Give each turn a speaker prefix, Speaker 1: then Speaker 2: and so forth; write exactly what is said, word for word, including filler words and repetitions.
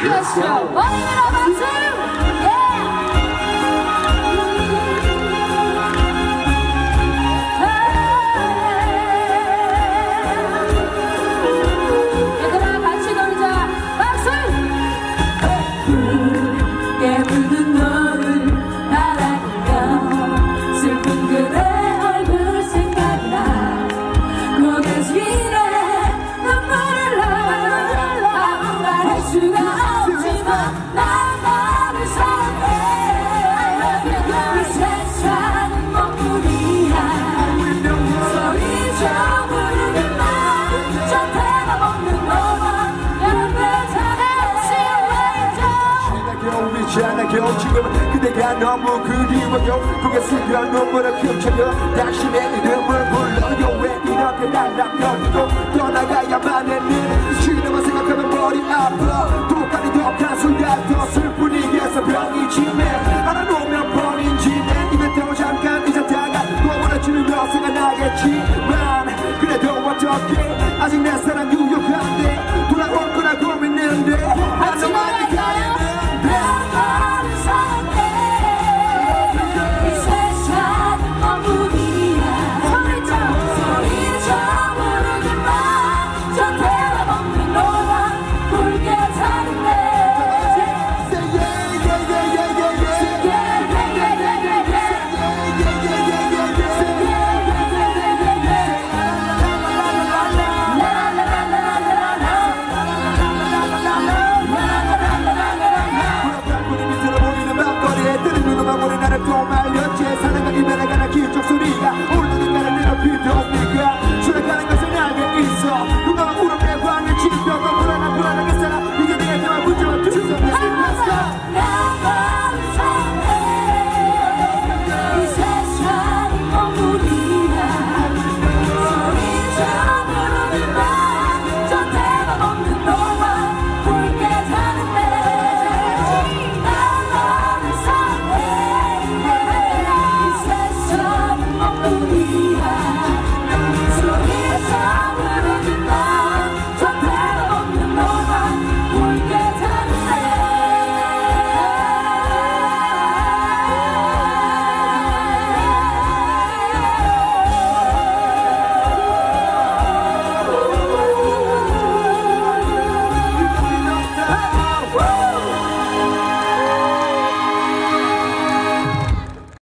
Speaker 1: Let's go. 원인이라 박수. 얘들아 같이 놀자. 박수. 깨부는 너를 바라보며 슬픈 그대 얼굴 생각이 나. 고개 위에 눈물을 나. 아무 말 할 수가 없지만 난 너를 사랑해. 이 세상은 먹물이야. 소리쳐 부르는 맘저 대답없는 너와 여러분 다 같이 외쳐.
Speaker 2: 겨울이지 않아 겨울 지금은 그대가 너무 그리워요. 고개 숙여 눈물을 훔쳐요. 당신의 이름을 불러요. 왜 이렇게 날락거리고 떠나가야만 했니. 지금만 생각하면 머리 아파. 독하니 독한 순간 더 슬픈 이에서 병이 지매. 알아놓으면 버린 지내. 입에 태워 잠깐 잊었다가 또 원해주면 생각나겠지만 그래도 어떡해. 아직 내 사랑 유효